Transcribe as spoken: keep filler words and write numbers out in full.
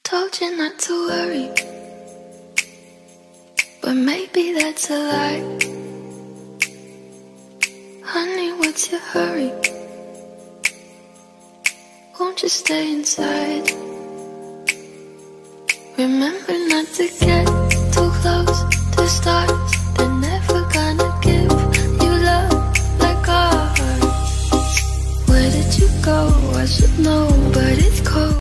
Told you not to worry, but maybe that's a lie. Honey, what's your hurry? Won't you stay inside? Remember not to get too close to start